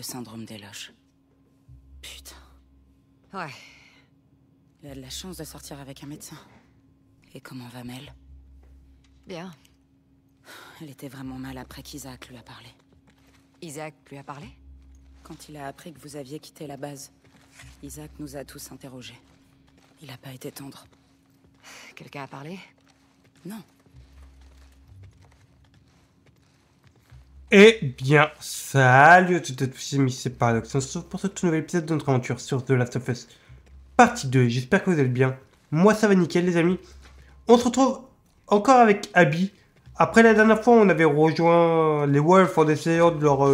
syndrome d'Eloge. Putain. Ouais. Il a de la chance de sortir avec un médecin. Et comment va Mel? Bien. Elle était vraiment mal après qu'Isaac lui a parlé. Isaac lui a parlé? Quand il a appris que vous aviez quitté la base, Isaac nous a tous interrogés. Il a pas été tendre. Quelqu'un a parlé? Non. Eh bien, salut à toutes et tous, amis, c'est Paradox. On se retrouve pour ce tout nouvel épisode de notre aventure sur The Last of Us partie 2. J'espère que vous allez bien. Moi, ça va nickel, les amis. On se retrouve encore avec Abby. Après la dernière fois, on avait rejoint les Wolves en essayant de leur...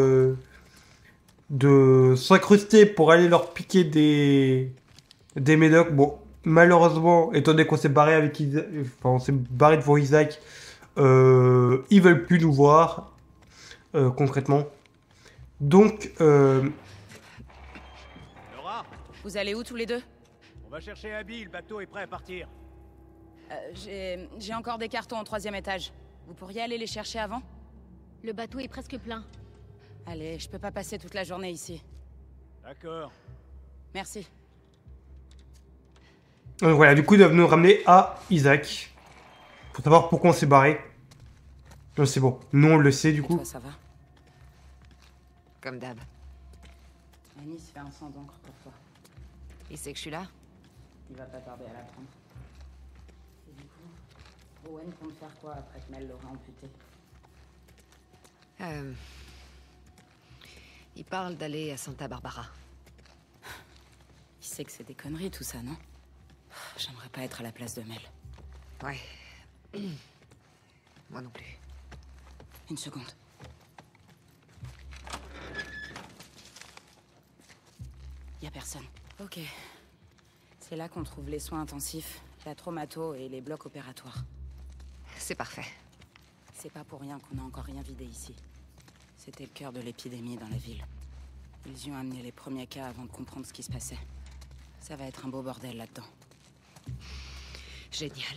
de s'incruster pour aller leur piquer des médocs. Bon, malheureusement, étant donné qu'on s'est barré avec Isaac, enfin, on s'est barré devant Isaac, ils veulent plus nous voir, concrètement. Donc, Laura, Vous allez où tous les deux? on va chercher Abby, le bateau est prêt à partir. J'ai encore des cartons au 3e étage. Vous pourriez aller les chercher avant? Le bateau est presque plein. Allez, je peux pas passer toute la journée ici. D'accord. Merci. donc voilà, du coup, ils doivent nous ramener à Isaac. Pour savoir pourquoi on s'est barré. Non, c'est bon. Nous, on le sait, du Et coup. toi, ça va? Comme d'hab. Anis fait un sang d'encre pour toi. Il sait que je suis là? Il va pas tarder à l'apprendre. Et du coup, Owen compte faire quoi après que Mel l'aura amputé? Il parle d'aller à Santa Barbara. Il sait que c'est des conneries tout ça, non? J'aimerais pas être à la place de Mel. Ouais. Moi non plus. Une seconde. Y a personne. Ok. C'est là qu'on trouve les soins intensifs, la traumato et les blocs opératoires. C'est parfait. C'est pas pour rien qu'on n'a encore rien vidé ici. C'était le cœur de l'épidémie dans la ville. Ils y ont amené les premiers cas avant de comprendre ce qui se passait. Ça va être un beau bordel là-dedans. Génial.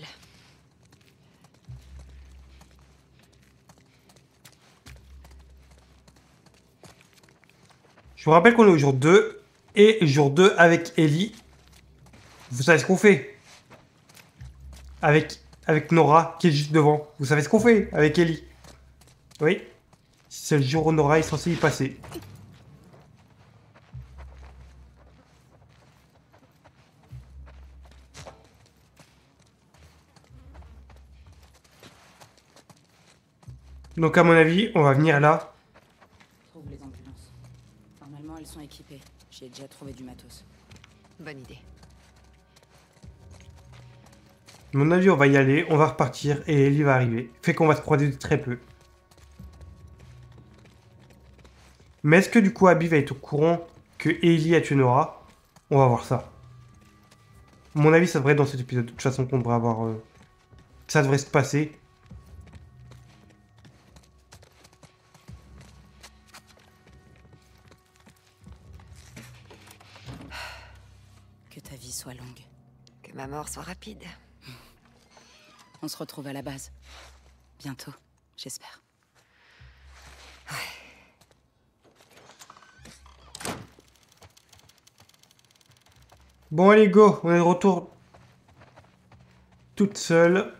Je vous rappelle qu'on est au jour 2. Et jour 2 avec Ellie. Vous savez ce qu'on fait? Avec Nora qui est juste devant. Vous savez ce qu'on fait avec Ellie? Oui. C'est le jour où Nora est censée y passer. Donc à mon avis, on va venir là. Trouve les ambulances. Normalement, elles sont équipées. J'ai déjà trouvé du matos. Bonne idée. À mon avis, on va y aller, on va repartir et Ellie va arriver. Fait qu'on va se croiser de très peu. Mais est-ce que du coup Abby va être au courant que Ellie a tué Nora? On va voir ça. À mon avis, ça devrait être dans cet épisode. De toute façon, qu'on devrait avoir... Ça devrait se passer. Que ta vie soit longue. Que ma mort soit rapide. On se retrouve à la base. Bientôt, j'espère. Bon, allez, go. On est de retour. Toute seule.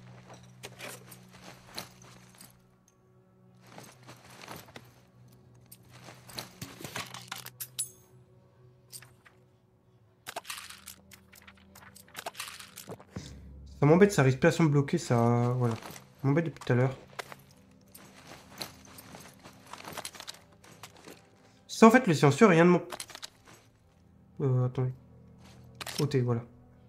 Ça m'embête, sa respiration bloquée, ça... Voilà. Ça m'embête depuis tout à l'heure. Ça, en fait, le silencieux, rien de mon... attendez. Ôter, voilà.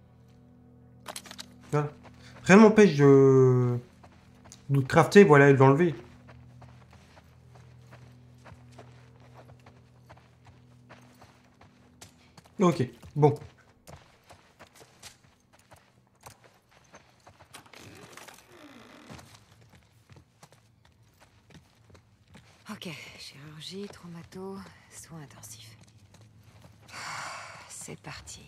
Voilà. Rien ne m'empêche de crafter, voilà, et de l'enlever. Ok, bon. Ok, chirurgie, traumato, soins intensifs. C'est parti.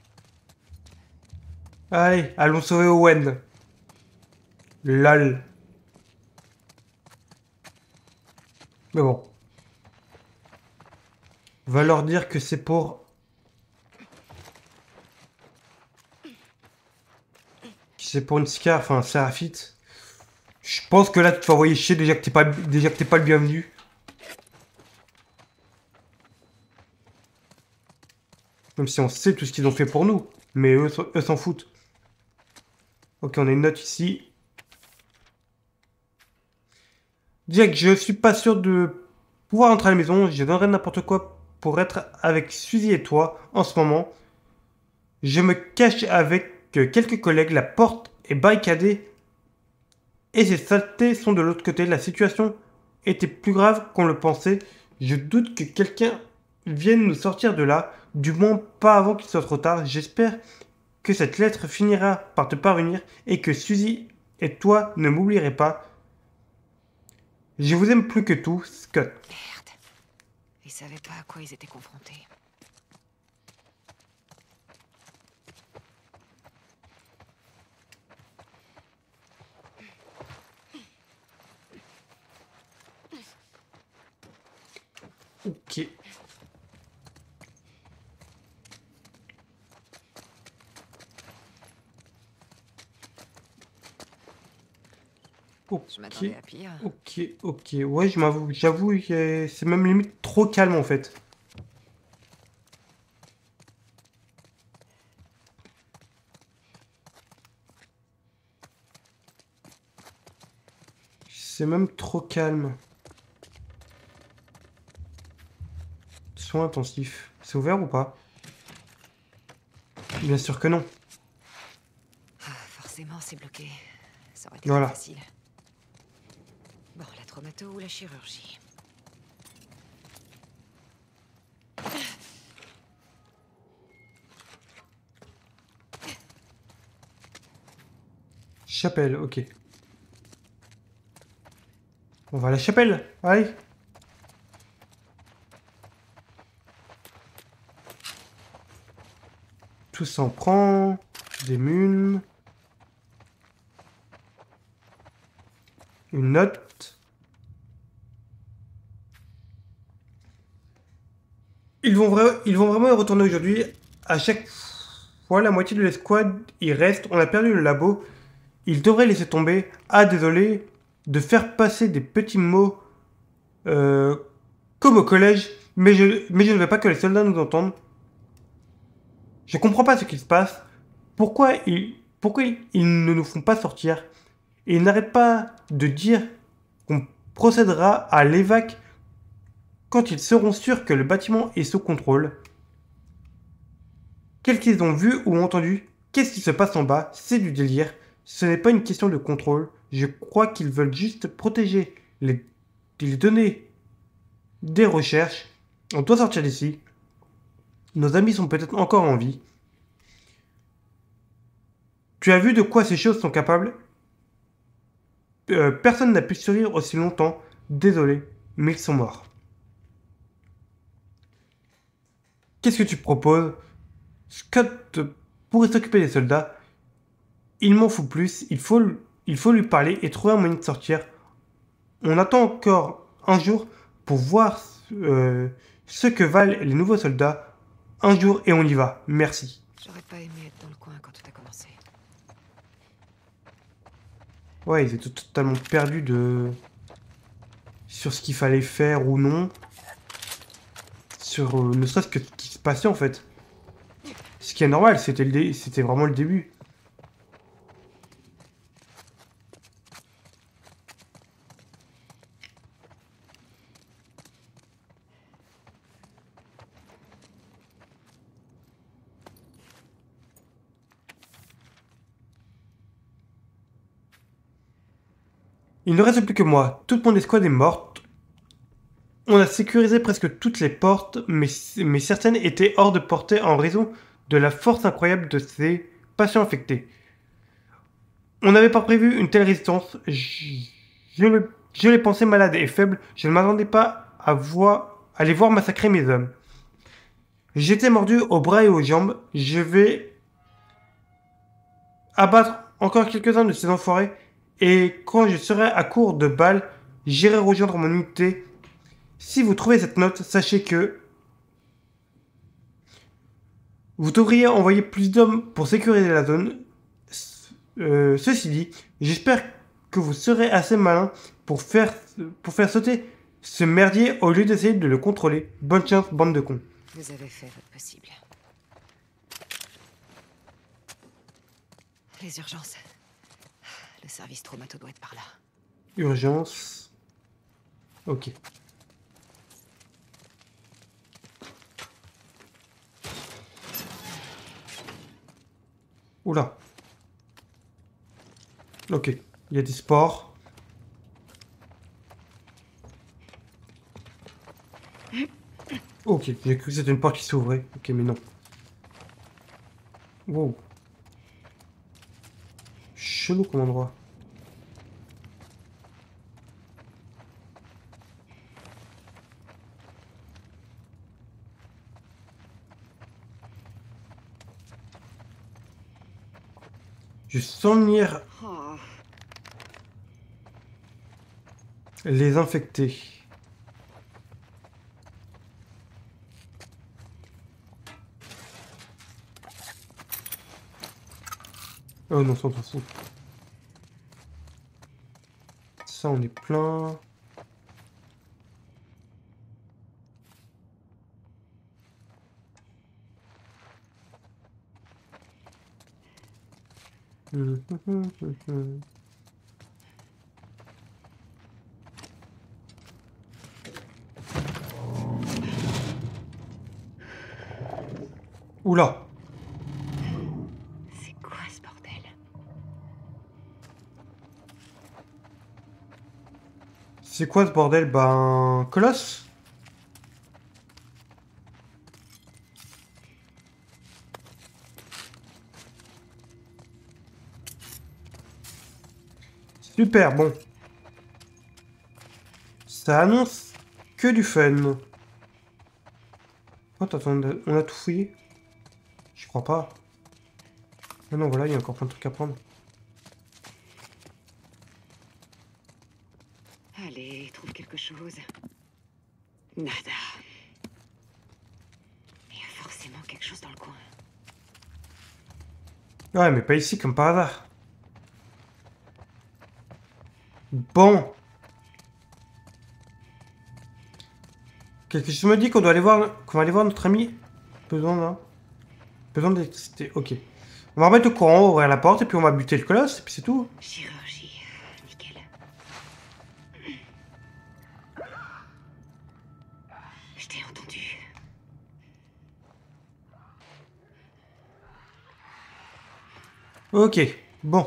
Allez, allons sauver Owen. Lol. Mais bon. Va leur dire que c'est pour... C'est pour une Scar, enfin un Seraphite. Je pense que là, tu te fais envoyer chier déjà que t'es pas le bienvenu. Même si on sait tout ce qu'ils ont fait pour nous. Mais eux s'en foutent. Ok, on a une note ici. Jack, je suis pas sûr de pouvoir entrer à la maison. Je donnerais n'importe quoi pour être avec Suzy et toi en ce moment. Je me cache avec quelques collègues. La porte est barricadée. Et ces saletés sont de l'autre côté. La situation était plus grave qu'on le pensait. Je doute que quelqu'un vienne nous sortir de là. Du moins pas avant qu'il soit trop tard. J'espère que cette lettre finira par te parvenir et que Suzy et toi ne m'oublierez pas. Je vous aime plus que tout, Scott. Merde. Ils savaient pas à quoi ils étaient confrontés. Ok. Je m'attendais à pire. Ok. Ouais, j'avoue que c'est même limite trop calme en fait. C'est même trop calme. Soins intensifs. C'est ouvert ou pas? Bien sûr que non. Ah, forcément, c'est bloqué. Ça aurait été Voilà. plus facile. Bon, la traumato ou la chirurgie? Chapelle, ok. On va à la chapelle, allez. Tout s'en prend. Des munes. Une note. Ils vont vraiment y retourner aujourd'hui. À chaque fois, la moitié de l'escouade y reste. On a perdu le labo. Ils devraient laisser tomber. Ah, désolé. De faire passer des petits mots comme au collège. Mais je ne veux pas que les soldats nous entendent. Je comprends pas ce qui se passe. Pourquoi ils ne nous font pas sortir? Et ils n'arrêtent pas de dire qu'on procédera à l'évac quand ils seront sûrs que le bâtiment est sous contrôle. Qu'est-ce qu'ils ont vu ou entendu? Qu'est-ce qui se passe en bas? C'est du délire. Ce n'est pas une question de contrôle. Je crois qu'ils veulent juste protéger les données des recherches. On doit sortir d'ici. Nos amis sont peut-être encore en vie. Tu as vu de quoi ces choses sont capables? Personne n'a pu survivre aussi longtemps. Désolé, mais ils sont morts. Qu'est-ce que tu proposes? Scott pourrait s'occuper des soldats. Il m'en fout plus. Il faut lui parler et trouver un moyen de sortir. On attend encore un jour pour voir ce que valent les nouveaux soldats. Un jour et on y va. Merci. J'aurais pas aimé être dans le coin quand tout a commencé. Ouais, ils étaient totalement perdus sur ce qu'il fallait faire ou non. Sur ne serait-ce que ce qui se passait en fait. Ce qui est normal, c'était vraiment le début. Il ne reste plus que moi. Toute mon escouade est morte. On a sécurisé presque toutes les portes, mais certaines étaient hors de portée en raison de la force incroyable de ces patients infectés. On n'avait pas prévu une telle résistance. Je les pensais malades et faibles. Je ne m'attendais pas à les voir massacrer mes hommes. J'étais mordu aux bras et aux jambes. Je vais abattre encore quelques-uns de ces enfoirés. Et quand je serai à court de balles, j'irai rejoindre mon unité. Si vous trouvez cette note, sachez que Vous devriez envoyer plus d'hommes pour sécuriser la zone. Ceci dit, j'espère que vous serez assez malin pour faire sauter ce merdier au lieu d'essayer de le contrôler. Bonne chance, bande de cons. Vous avez fait votre possible. Les urgences. Le service traumato doit être par là. Urgence. Ok. Oula. Ok. Il y a des sports. Ok. J'ai cru que c'était une porte qui s'ouvrait. Ok, mais non. Wow. Chelou comme endroit. Je sens venir Oh, les infectés. Oh non, ça on s'en fout. Ça on est plein. Oula. c'est quoi ce bordel? C'est quoi ce bordel? Ben... Colosse? Super, bon. Ça annonce que du fun. Oh, attends, on a tout fouillé? Je crois pas. Ah non, voilà, il y a encore plein de trucs à prendre. Allez, trouve quelque chose. Nada. Il y a forcément quelque chose dans le coin. Ouais, mais pas ici, comme par hasard. Bon. Quelque chose me dit qu'on va aller voir notre ami. Besoin d'électricité. Ok. On va remettre au courant, ouvrir la porte, et puis on va buter le colosse, et puis c'est tout. Chirurgie. Nickel. Je t'ai entendu. Ok. Bon.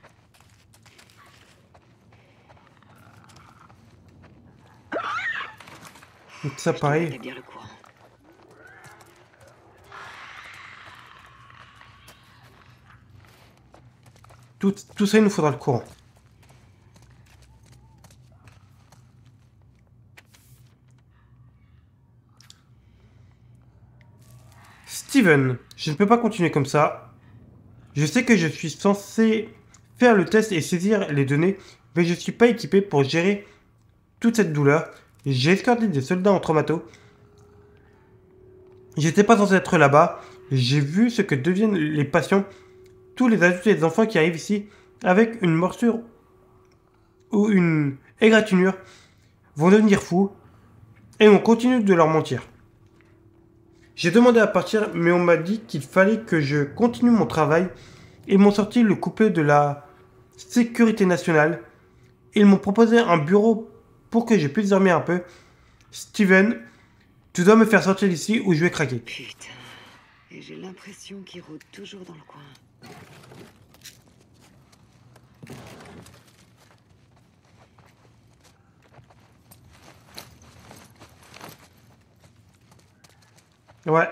Donc ça, pareil. Établir le courant. Tout ça, il nous faudra le courant. Steven, je ne peux pas continuer comme ça. Je sais que je suis censé faire le test et saisir les données, mais je ne suis pas équipé pour gérer toute cette douleur. J'ai escorté des soldats en traumato. J'étais pas censé être là-bas. J'ai vu ce que deviennent les patients. Tous les adultes et les enfants qui arrivent ici avec une morsure ou une égratignure vont devenir fous et on continue de leur mentir. J'ai demandé à partir, mais on m'a dit qu'il fallait que je continue mon travail. Ils m'ont sorti le coupé de la sécurité nationale. Ils m'ont proposé un bureau pour que je puisse dormir un peu. Steven, tu dois me faire sortir d'ici ou je vais craquer. Putain. Et j'ai l'impression qu'il rôde toujours dans le coin. Ouais.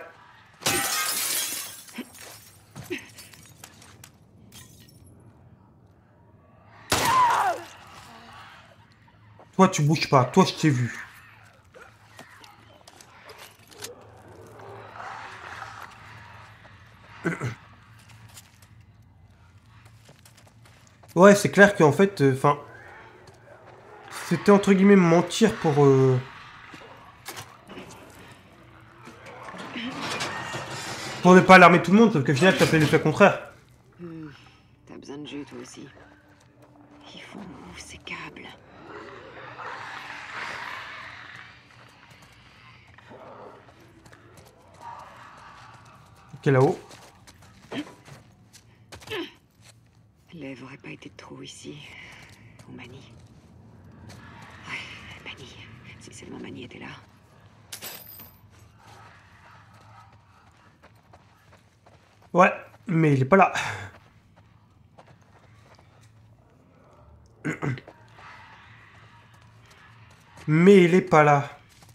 Toi, tu bouges pas. Toi, je t'ai vu. Ouais, c'est clair qu'en fait, enfin... c'était entre guillemets mentir pour... Pour ne pas alarmer tout le monde, sauf qu'au final, t'as fait l'effet contraire. T'as besoin de jus, toi aussi. Ils font où, ces câbles? Ok, là-haut. L'Ève aurait pas été de trop ici. Ou Manny. Ouais, Manny. Si seulement Manny était là. Ouais, mais il est pas là. Mais il est pas là.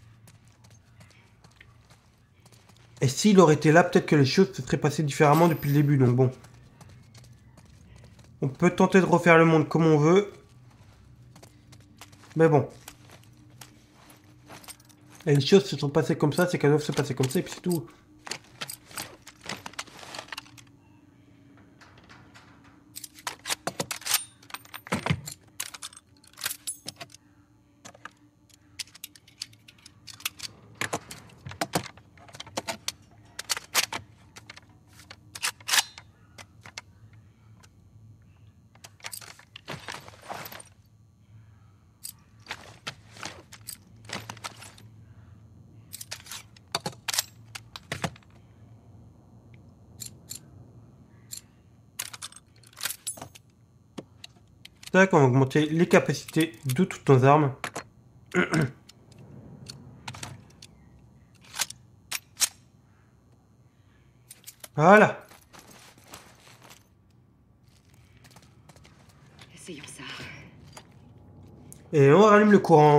Et s'il aurait été là, peut-être que les choses se seraient passées différemment depuis le début, donc bon. On peut tenter de refaire le monde comme on veut. Mais bon. Et les choses se sont passées comme ça, c'est qu'elles doivent se passer comme ça, et puis c'est tout. Tac, on va augmenter les capacités de toutes nos armes. Voilà. Essayons ça. Et on rallume le courant.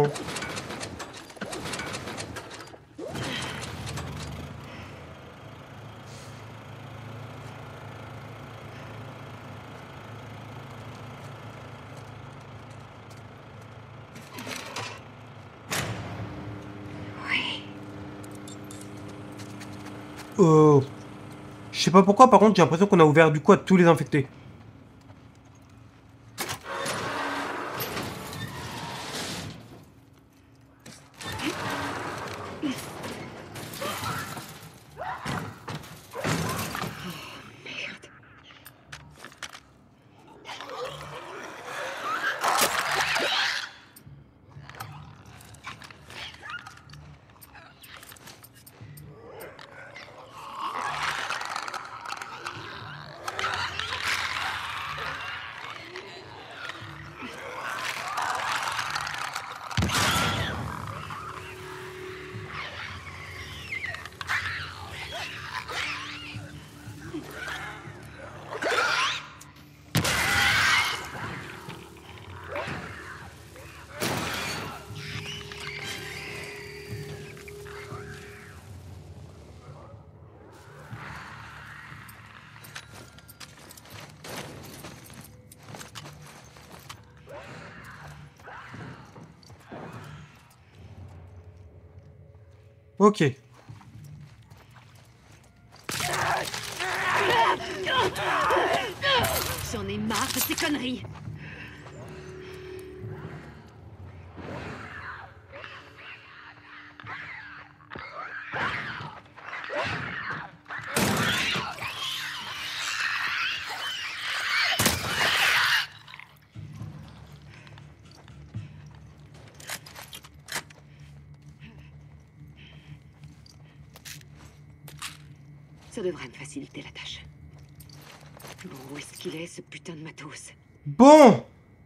Je sais pas pourquoi, par contre, j'ai l'impression qu'on a ouvert du coup à tous les infectés. Ok. J'en ai marre de ces conneries. Ça devrait me faciliter la tâche. Bon, où est-ce qu'il est, ce putain de matos? Bon.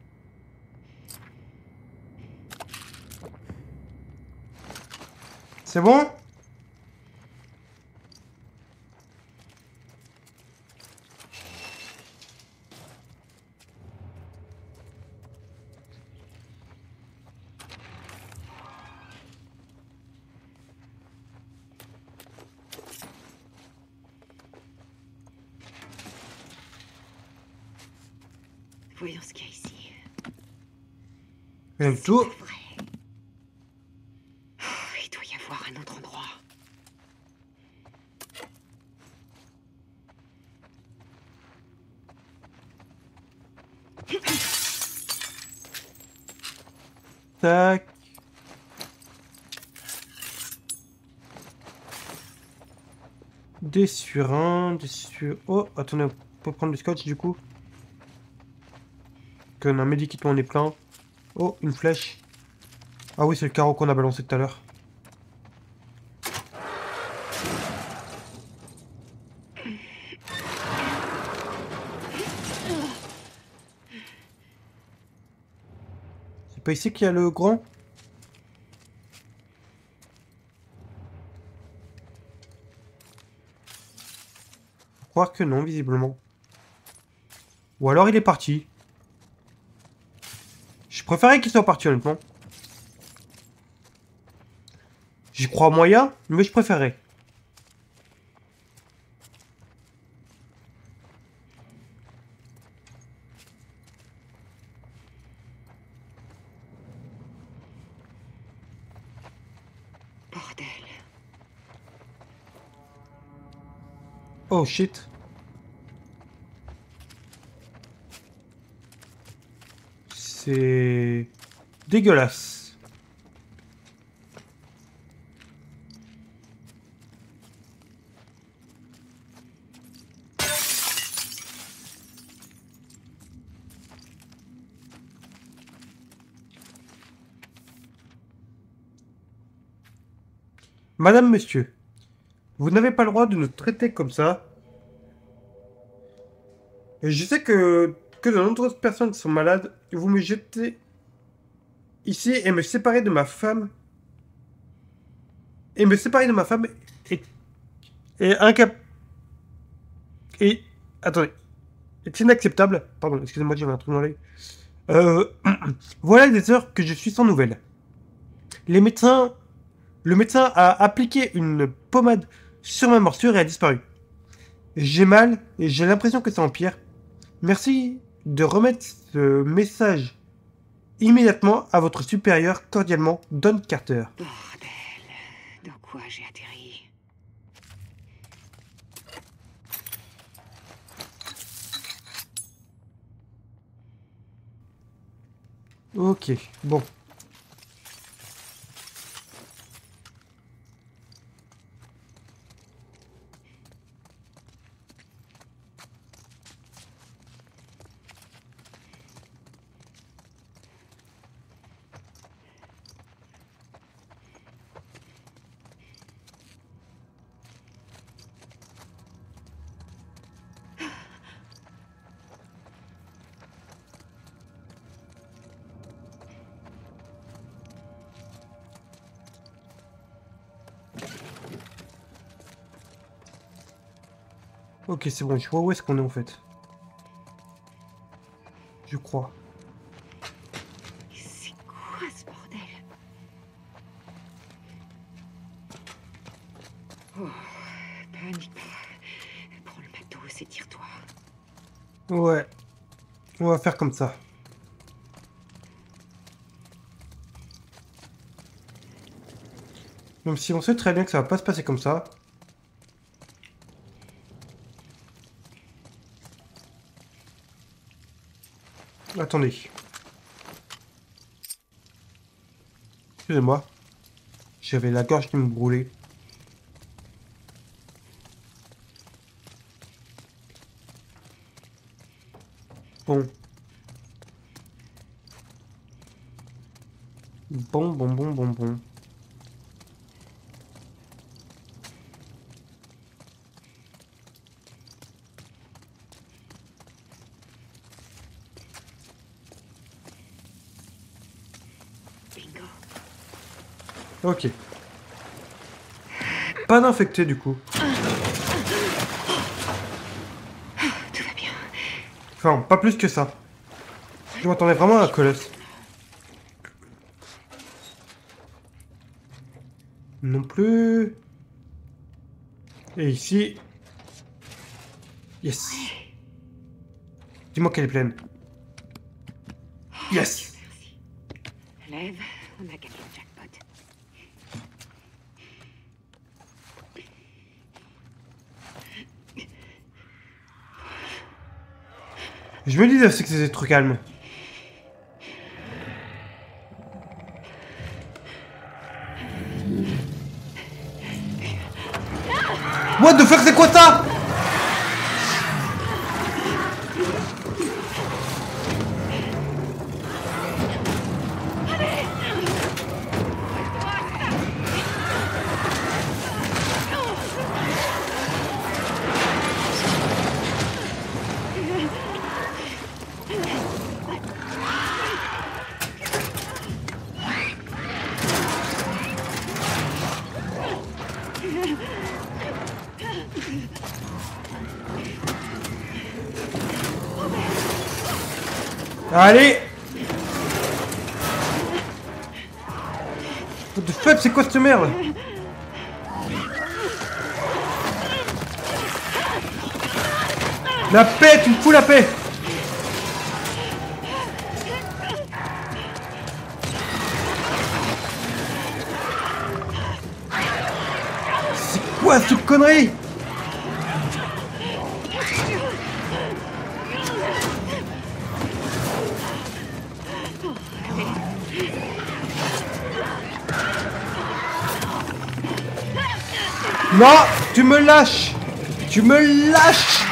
C'est bon? Voyons ce qu'il y a ici. Rien du tout. C'est pas vrai. Oh, il doit y avoir un autre endroit. Tac. Des surins, des sur... Oh, attendez, on peut prendre du scotch du coup. Qu'on a un médicament, on est plein. Oh, une flèche. Ah oui, c'est le carreau qu'on a balancé tout à l'heure. C'est pas ici qu'il y a le grand? Faut croire que non, visiblement. Ou alors il est parti. Je préférais qu'il soit parti, honnêtement. J'y crois moyen, mais je préférais. Bordel. Oh shit. C'est dégueulasse. Madame, monsieur, vous n'avez pas le droit de nous traiter comme ça. Et je sais que de nombreuses personnes sont malades. Vous me jetez ici et me séparer de ma femme. Et me séparer de ma femme est incap... Et... Attendez. C'est inacceptable. Pardon, excusez-moi, j'avais un truc dans l'œil. Voilà des heures que je suis sans nouvelles. Les médecins... Le médecin a appliqué une pommade sur ma morsure et a disparu. J'ai mal et j'ai l'impression que ça empire. Merci de remettre ce message immédiatement à votre supérieur, cordialement, Don Carter. Bordel. Dans quoi j'ai atterri? Ok, bon. Ok, c'est bon, je vois où est-ce qu'on est en fait. Je crois. C'est quoi ce bordel? Oh, panique pas. Prends le matos et tire-toi. Ouais. On va faire comme ça. Même si on sait très bien que ça va pas se passer comme ça. Attendez. Excusez-moi. J'avais la gorge qui me brûlait. Bon. Bon. Bingo. Ok. Pas d'infecté du coup. Tout va bien. Enfin, pas plus que ça. Je m'attendais vraiment à un colosse. Non plus. Et ici. Yes. Dis-moi qu'elle est pleine. Yes. Merci. Lève, on a gagné le jackpot. Je me disais aussi que c'était trop calme. What the fuck, c'est quoi ça? Allez! What the fuck, c'est quoi cette merde? La paix, tu me fous la paix! C'est quoi cette connerie? Non, tu me lâches! Tu me lâches!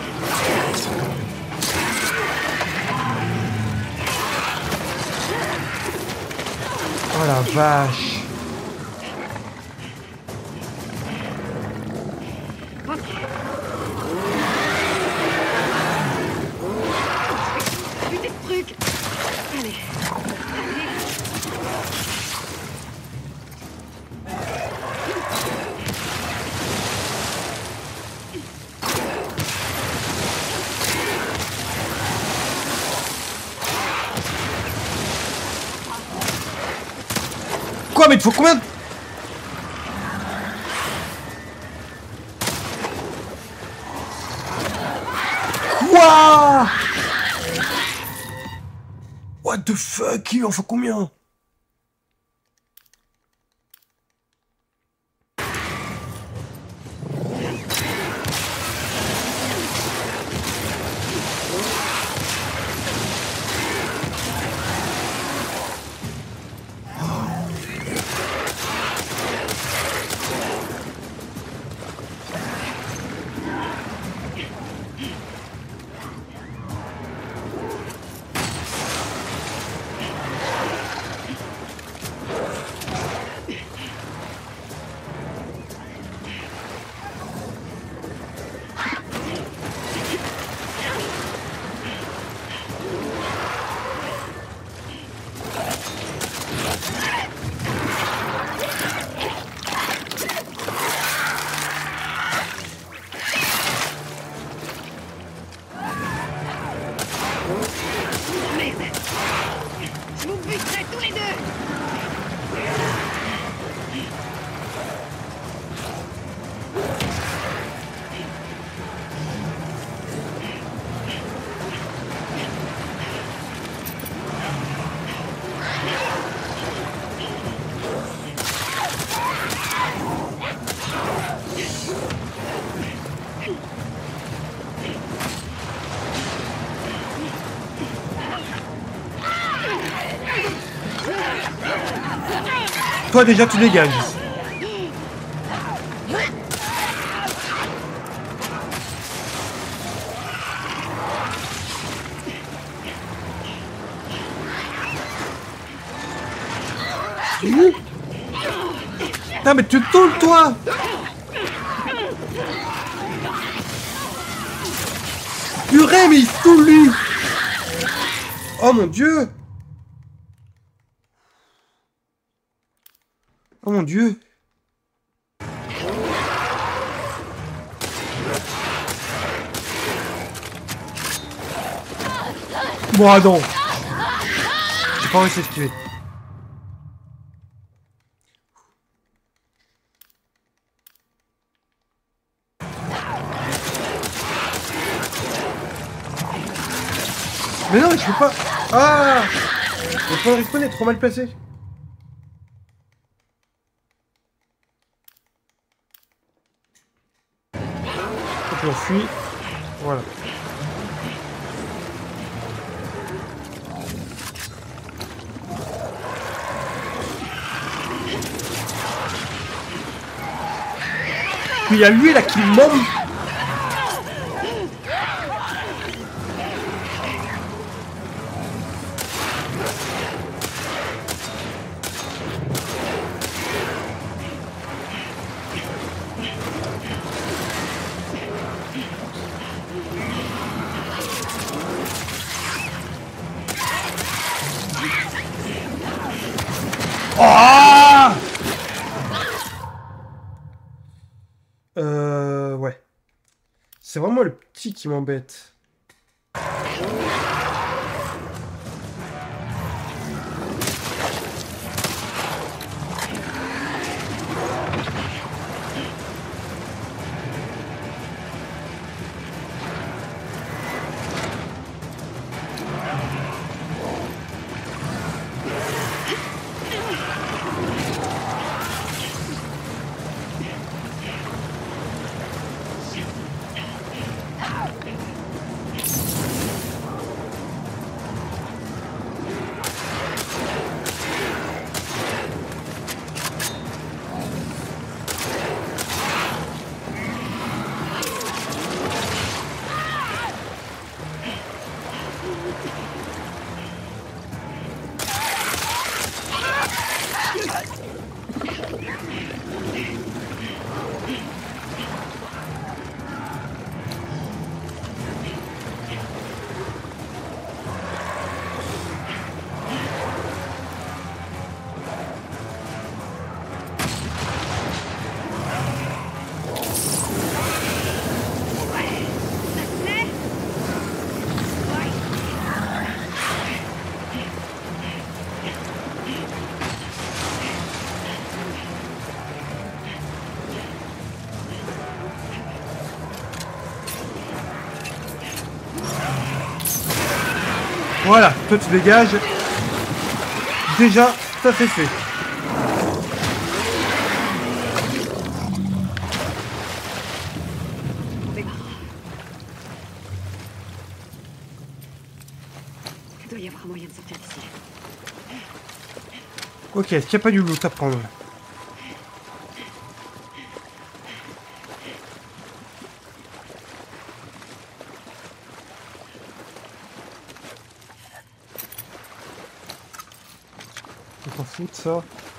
Oh la vache! Plus des trucs. Allez. Quoi, mais il te faut combien de... Quoi? What the fuck? Il en faut combien? Je vous buterai tous les deux. Toi déjà tu dégages. Non mais tu tournes toi. Purée mais il se tourne lui. Oh mon dieu. Oh mon dieu. Bon, non. J'ai pas réussi à esquiver. Mais non, je peux pas. Ah. Le point de respawn est trop mal placé. On fuit. Voilà. Il y a lui là qui m'emmerde. Ouais. C'est vraiment le petit qui m'embête. Voilà, toi tu dégages. Déjà, ça c'est fait. Il doit y avoir moyen de sortir d'ici. Ok, est-ce qu'il n'y a pas du loot à prendre? On s'en fout de ça.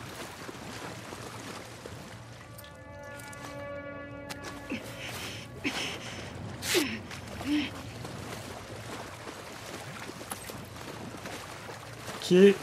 Ok.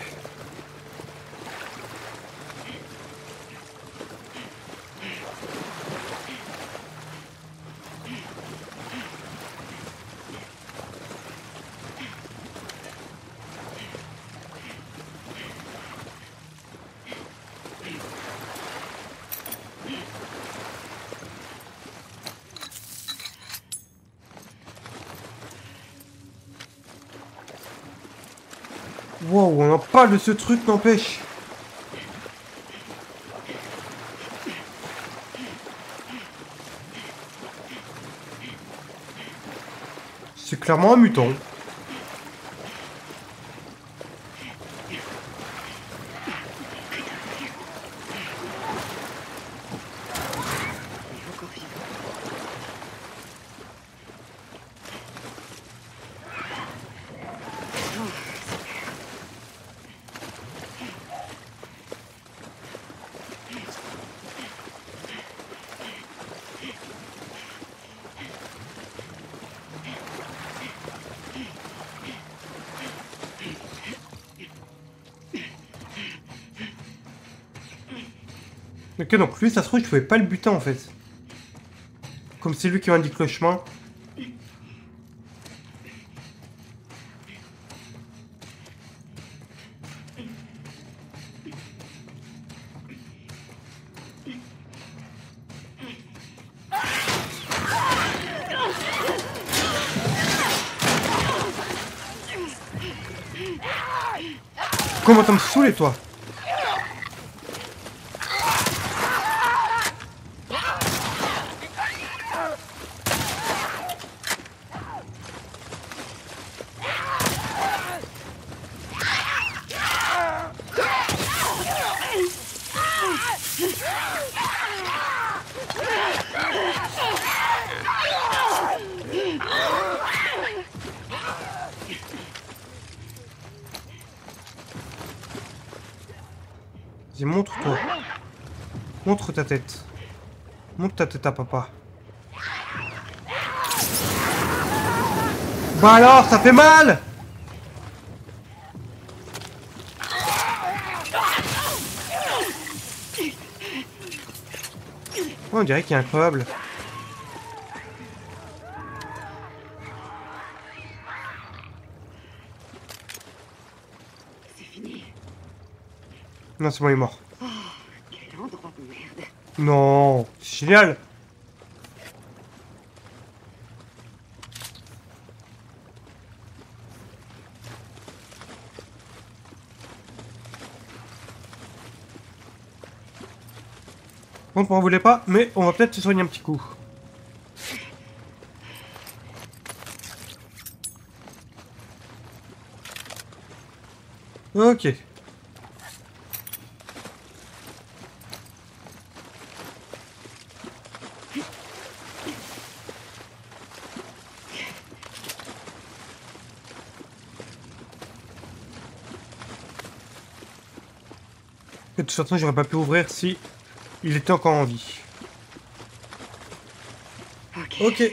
Wow, on en parle de ce truc, n'empêche. C'est clairement un mutant. Ok, donc lui, ça se trouve, je pouvais pas le buter en fait. Comme c'est lui qui m'indique le chemin. Comment t'as me saoulé, toi? Vas-y, montre-toi. Montre ta tête. Montre ta tête à papa. Bah alors, ça fait mal! Oh, on dirait qu'il est incroyable. C'est fini. Non, c'est bon, il est mort. Oh, quel endroit de merde. Non, c'est génial. Bon, on voulait pas, mais on va peut-être se soigner un petit coup. Ok. De toute façon, j'aurais pas pu ouvrir si il était encore en vie. Ok. Ok.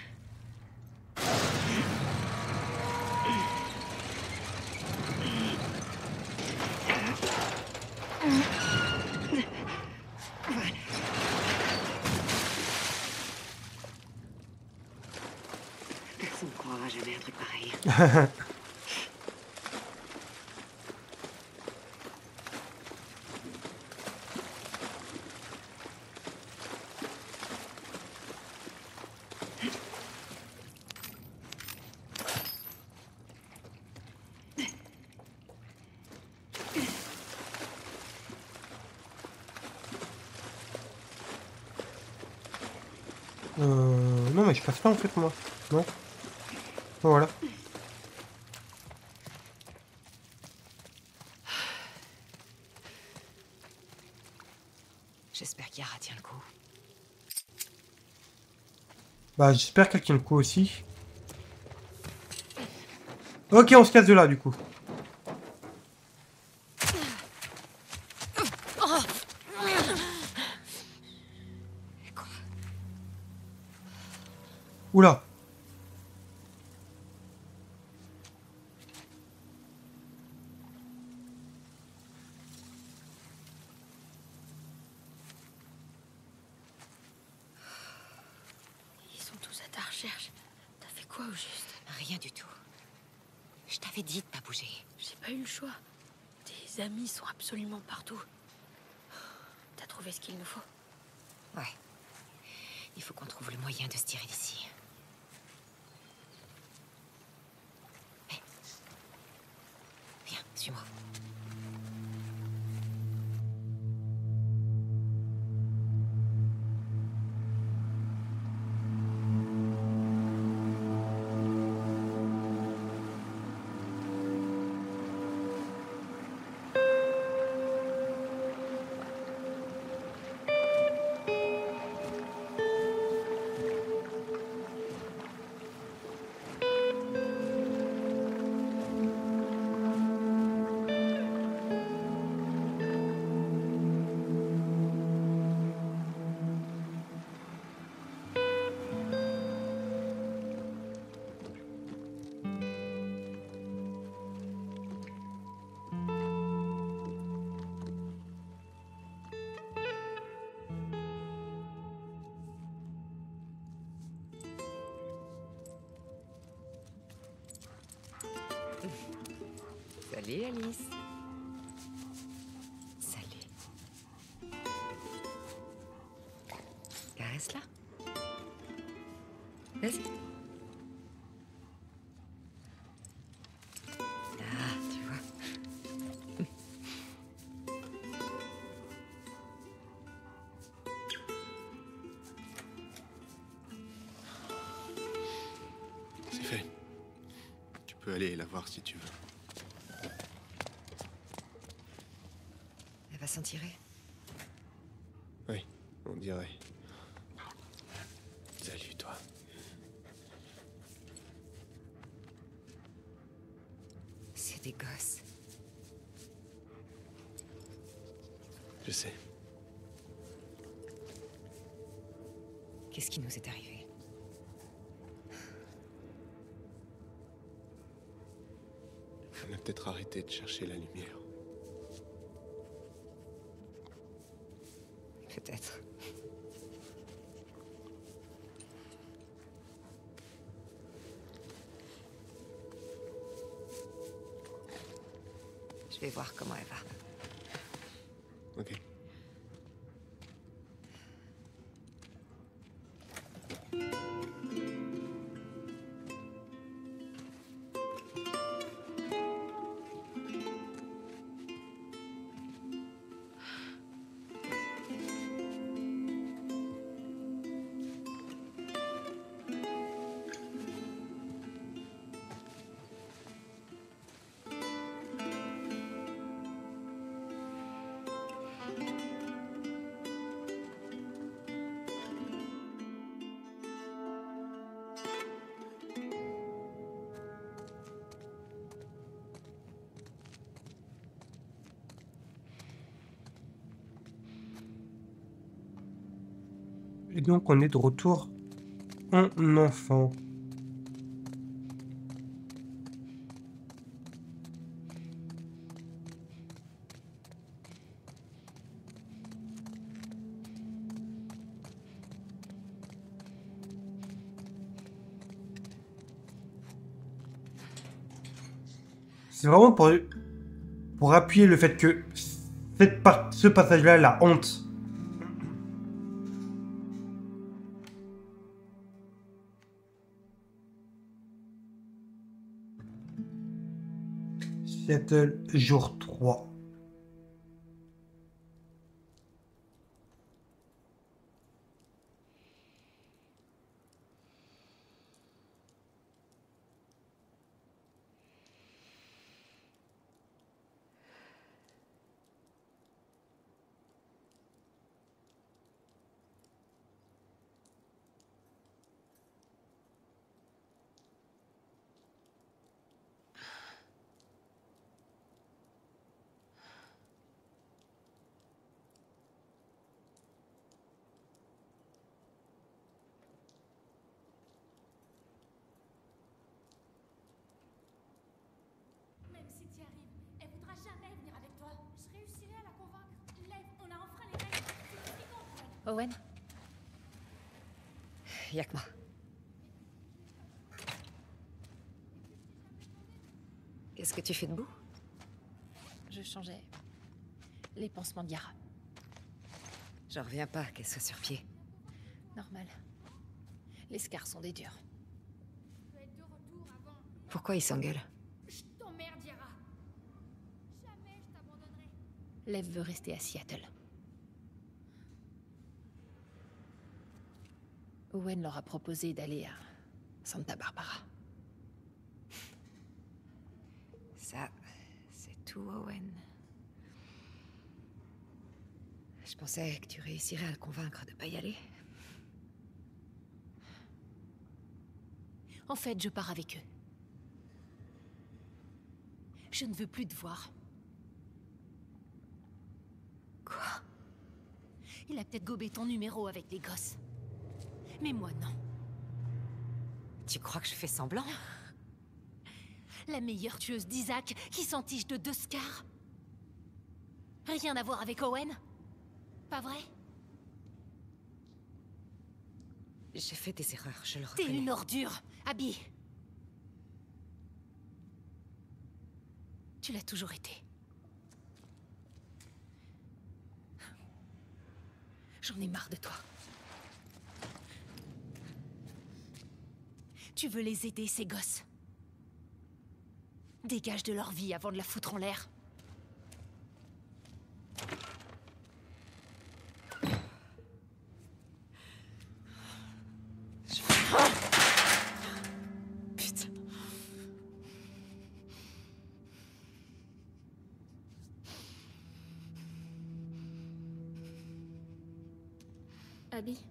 Personne ne croira jamais un truc pareil. Non, mais je passe pas en fait, moi. Non. Bon, voilà. J'espère qu'Yara tient le coup. Bah, j'espère qu'elle tient le coup aussi. Ok, on se casse de là, du coup. Oula. Ils sont tous à ta recherche. T'as fait quoi au juste? Rien du tout. Je t'avais dit de pas bouger. J'ai pas eu le choix. Tes amis sont absolument partout. T'as trouvé ce qu'il nous faut? Ouais. Il faut qu'on trouve le moyen de se tirer d'ici. Hé. Viens, suis-moi. Salut Alice. Salut. Caresse-la. Vas-y. Ah, tu vois. C'est fait. Tu peux aller la voir si tu veux. Elle va s'en tirer. Oui, on dirait. Salut, toi. C'est des gosses. Je sais. Qu'est-ce qui nous est arrivé? On a peut-être arrêté de chercher la lumière. Peut-être. Je vais voir comment elle va. Ok. Et donc on est de retour en enfant. C'est vraiment pour appuyer le fait que ce passage-là, la honte. Seattle, jour 3. Même si tu y arrives, elle voudra jamais venir avec toi. Je réussirai à la convaincre. Lev, on a enfreint les règles. C'est ce qui compte. Owen? Y'a que moi. Qu'est-ce que tu fais debout? Je changeais les pansements de Yara. J'en reviens pas qu'elle soit sur pied. Normal. Les scars sont des durs. Pourquoi ils s'engueulent? Je t'emmerde, Yara. Jamais je t'abandonnerai. Lev veut rester à Seattle. Owen leur a proposé d'aller à Santa Barbara. Ça, c'est tout, Owen. Je pensais que tu réussirais à le convaincre de pas y aller. En fait, je pars avec eux. Je ne veux plus te voir. Quoi? Il a peut-être gobé ton numéro avec les gosses. Mais moi, non. Tu crois que je fais semblant? La meilleure tueuse d'Isaac qui s'entiche de 2 scars. Rien à voir avec Owen? Pas vrai? J'ai fait des erreurs, je le T'es reconnais. une ordure, Abby. Tu l'as toujours été. J'en ai marre de toi. Tu veux les aider, ces gosses. Dégage de leur vie avant de la foutre en l'air. Putain. Abby?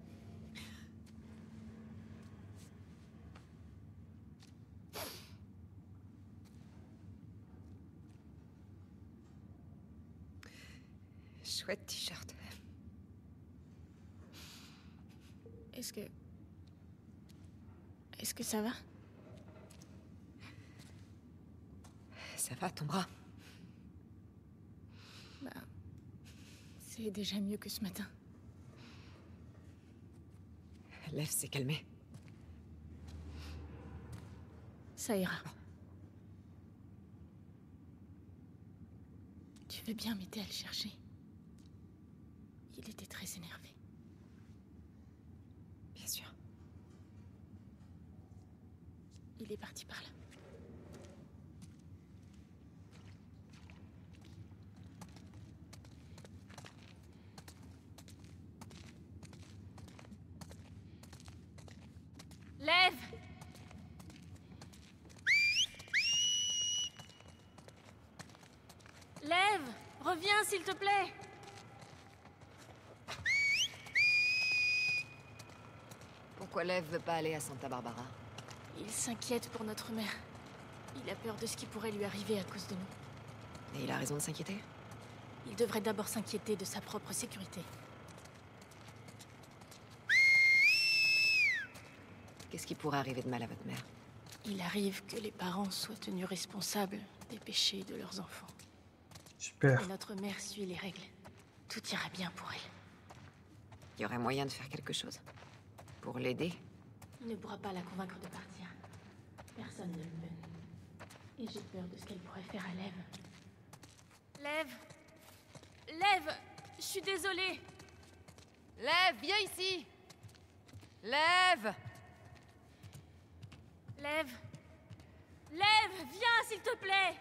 Chouette t-shirt. Est-ce que... Est-ce que ça va? Ça va, ton bras? Bah... C'est déjà mieux que ce matin. Lev s'est calmé. Ça ira. Tu veux bien m'aider à le chercher? Il était très énervé. Bien sûr. Il est parti par là. Lève! Lève! Reviens, s'il te plaît! Pourquoi Lev veut pas aller à Santa Barbara? Il s'inquiète pour notre mère. Il a peur de ce qui pourrait lui arriver à cause de nous. Et il a raison de s'inquiéter? Il devrait d'abord s'inquiéter de sa propre sécurité. Qu'est-ce qui pourrait arriver de mal à votre mère? Il arrive que les parents soient tenus responsables des péchés de leurs enfants. Super. Et notre mère suit les règles. Tout ira bien pour elle. Il y aurait moyen de faire quelque chose? Pour l'aider? Il ne pourra pas la convaincre de partir. Personne ne le peut. Et j'ai peur de ce qu'elle pourrait faire à Lev. Lève! Lève! Je suis désolée! Lev, viens ici! Lev! Lève! Lève! Viens, s'il te plaît!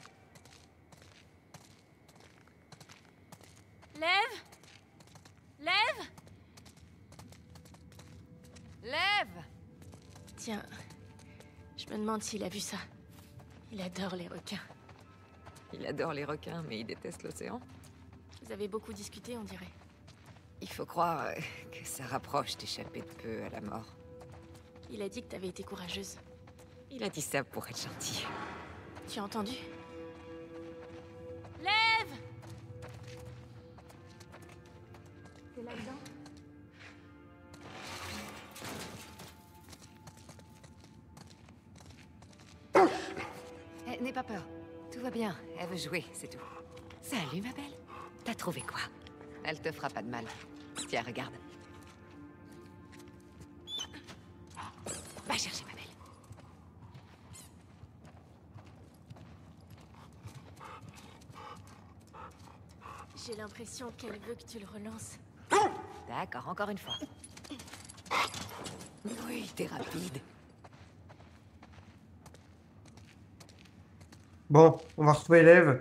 Lève! Lève! Lev! Tiens, je me demande s'il a vu ça. Il adore les requins. Il adore les requins, mais il déteste l'océan. Vous avez beaucoup discuté, on dirait. Il faut croire que ça rapproche d'échapper de peu à la mort. Il a dit que t'avais été courageuse. Il a dit ça pour être gentil. Tu as entendu? Lève! C'est là-dedans? N'aie pas peur. Tout va bien. Elle veut jouer, c'est tout. Salut, ma belle. T'as trouvé quoi? Elle te fera pas de mal. Tiens, regarde. Va chercher ma belle. J'ai l'impression qu'elle veut que tu le relances. D'accord, encore une fois. Oui, t'es rapide. Bon, on va retrouver Lev.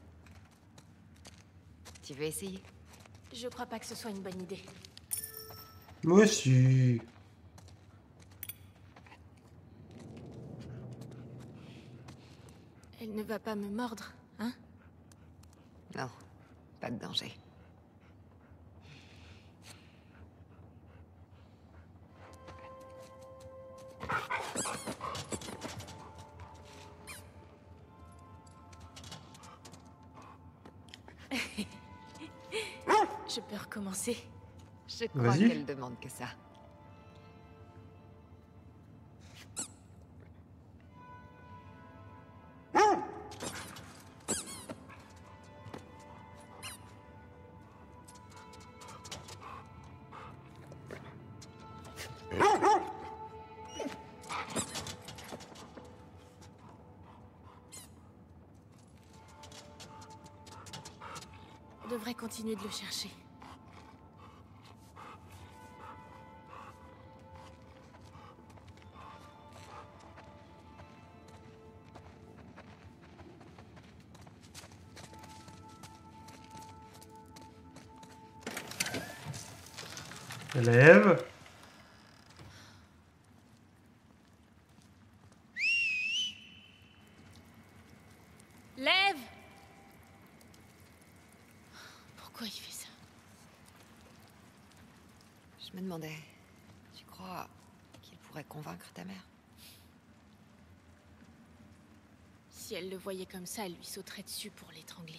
Tu veux essayer? Je crois pas que ce soit une bonne idée. Moi aussi. Elle ne va pas me mordre, hein? Non, pas de danger. Je peux recommencer. Je crois Vas-y. qu'elle demande que ça. On devrait continuer de le chercher. Lev. Lève! Pourquoi il fait ça? Je me demandais, tu crois qu'il pourrait convaincre ta mère? Si elle le voyait comme ça, elle lui sauterait dessus pour l'étrangler.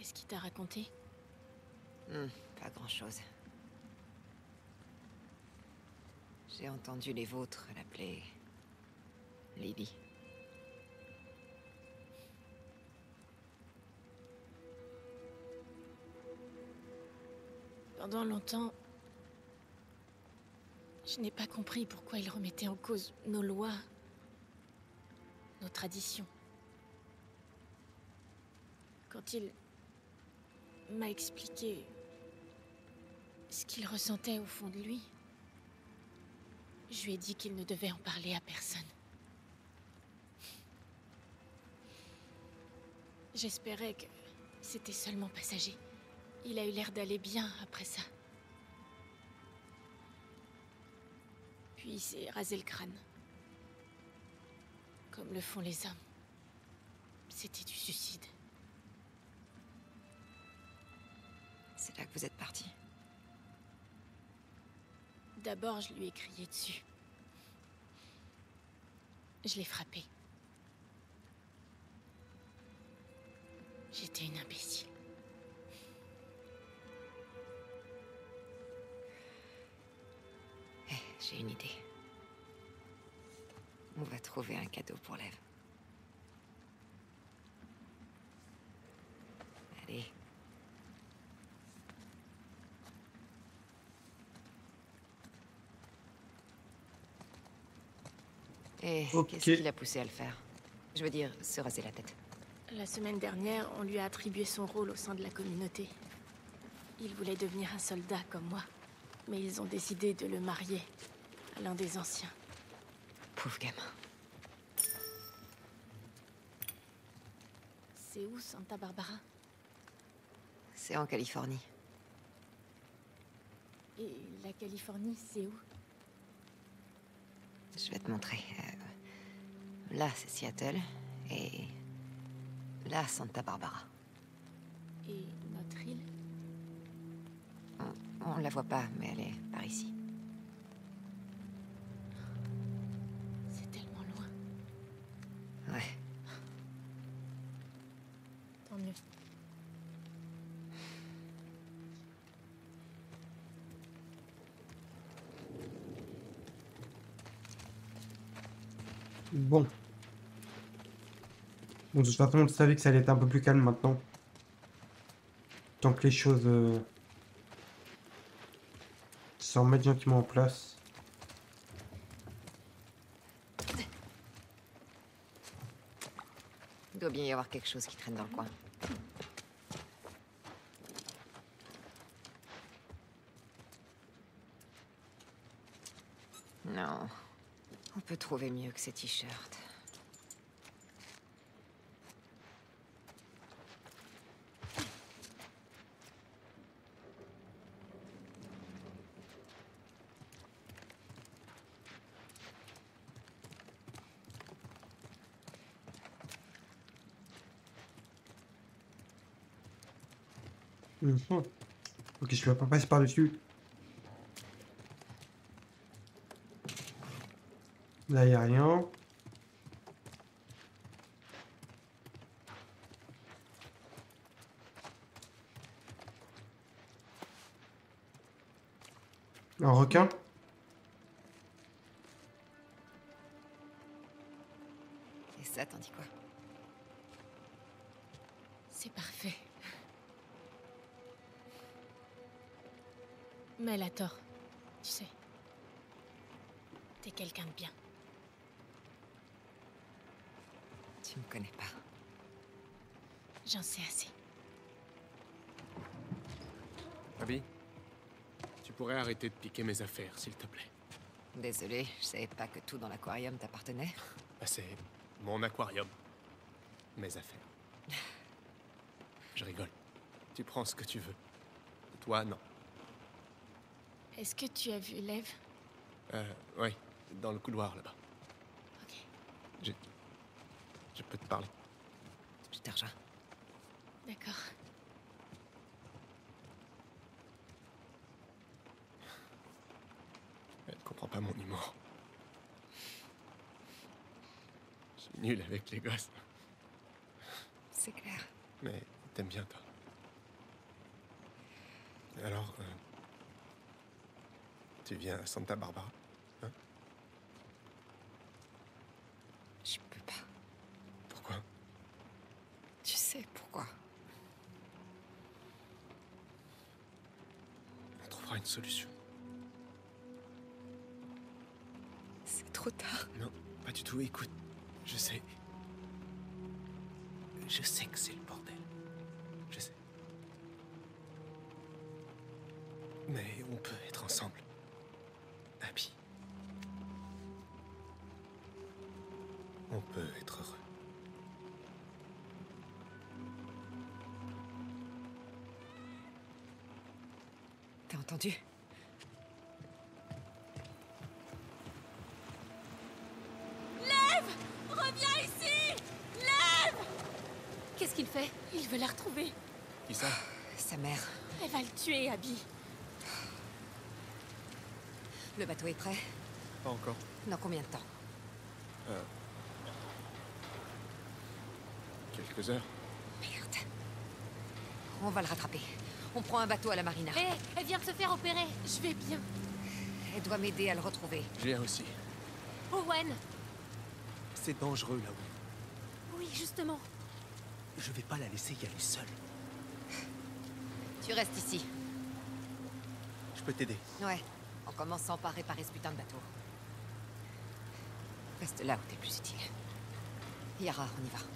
Qu'est-ce qu'il t'a raconté? Pas grand-chose. J'ai entendu les vôtres l'appeler... Lily. Pendant longtemps, je n'ai pas compris pourquoi il remettait en cause nos lois, nos traditions. Quand il m'a expliqué ce qu'il ressentait au fond de lui, je lui ai dit qu'il ne devait en parler à personne. J'espérais que c'était seulement passager. Il a eu l'air d'aller bien après ça. Puis il s'est rasé le crâne. Comme le font les hommes. C'était du suicide. C'est là que vous êtes parti. D'abord, je lui ai crié dessus. Je l'ai frappé. J'étais une imbécile. J'ai une idée. On va trouver un cadeau pour l'Ève. Allez. Et Ok. qu'est-ce qui l'a poussé à le faire? Je veux dire, se raser la tête. La semaine dernière, on lui a attribué son rôle au sein de la communauté. Il voulait devenir un soldat comme moi. Mais ils ont décidé de le marier à l'un des anciens. Pauvre gamin. C'est où, Santa Barbara? C'est en Californie. Et la Californie, c'est où? Je vais te montrer. Là, c'est Seattle. Et... là, Santa Barbara. Et notre île? On la voit pas, mais elle est par ici. C'est tellement loin. Ouais. Tant mieux. Bon. Bon, de toute façon, on savait que ça allait être un peu plus calme maintenant. Tant que les choses se remettent gentiment en place. Il doit bien y avoir quelque chose qui traîne dans le coin. Non. On peut trouver mieux que ces t-shirts. Mhm. Ok, je vais pas passer par-dessus. Là, il n'y a rien. Un requin? Et ça, t'en dis quoi? C'est parfait. Mais elle a tort, tu sais. T'es quelqu'un de bien. Tu me connais pas. J'en sais assez. Abby, tu pourrais arrêter de piquer mes affaires, s'il te plaît. Désolé, je savais pas que tout dans l'aquarium t'appartenait. Bah, c'est mon aquarium. Mes affaires. Je rigole. Tu prends ce que tu veux. Toi, non. Est-ce que tu as vu l'Ève? Oui, dans le couloir là-bas. Ok. Je peux te parler. Je te rejoins. D'accord. Elle comprend pas mon humour. Je suis nul avec les gosses. C'est clair. Mais t'aimes bien, toi. Alors, tu viens à Santa Barbara, hein? Je peux pas. Pourquoi? Tu sais pourquoi? On trouvera une solution. C'est trop tard. Non, pas du tout. Écoute, je sais. Je sais que c'est le bordel. Je sais. Mais on peut être ensemble. Abby. On peut être heureux. T'as entendu? Reviens ici! Lève! Qu'est-ce qu'il fait? Il veut la retrouver. Qui ça? Sa mère. Elle va le tuer, Abby. Le bateau est prêt? Pas encore. Dans combien de temps? Quelques heures. Merde. On va le rattraper. On prend un bateau à la marina. Hé, elle vient de se faire opérer. Je vais bien. Elle doit m'aider à le retrouver. J'ai aussi. Owen! C'est dangereux là-haut. Oui, justement. Je vais pas la laisser y aller seule. Tu restes ici. Je peux t'aider. Ouais. En commençant par réparer ce putain de bateau. Reste là où t'es plus utile. Yara, on y va.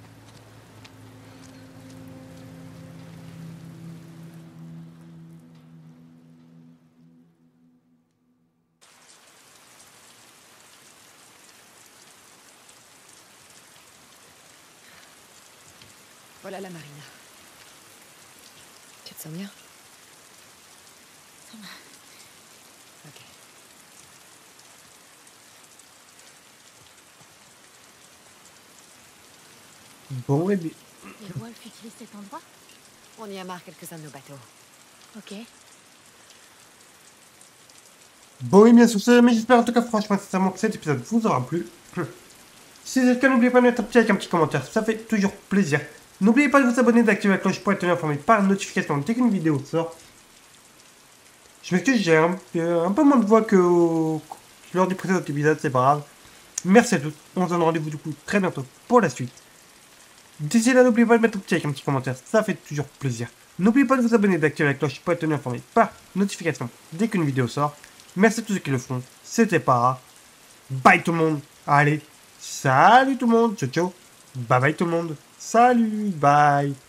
Voilà la marina. Tu te sens bien? Ça va. Ok. Bon, et bien. Les Wolves utilisent cet endroit? On y amarre quelques-uns de nos bateaux. Ok. Bon, et bien sur ce, mais j'espère en tout cas franchement sincèrement que cet épisode vous aura plu. Si c'est le cas, n'oubliez pas de mettre un petit like, un petit commentaire, ça fait toujours plaisir. N'oubliez pas de vous abonner et d'activer la cloche pour être tenu informé par notification dès qu'une vidéo sort. Je m'excuse, j'ai un peu moins de voix que lors du précédent épisode, c'est pas grave. Merci à tous, on se donne rendez-vous du coup très bientôt pour la suite. D'ici là, n'oubliez pas de mettre un petit like, un petit commentaire, ça fait toujours plaisir. N'oubliez pas de vous abonner et d'activer la cloche pour être tenu informé par notification dès qu'une vidéo sort. Merci à tous ceux qui le font, c'était Para. Bye tout le monde, allez, salut tout le monde, ciao ciao, bye bye tout le monde, salut, bye.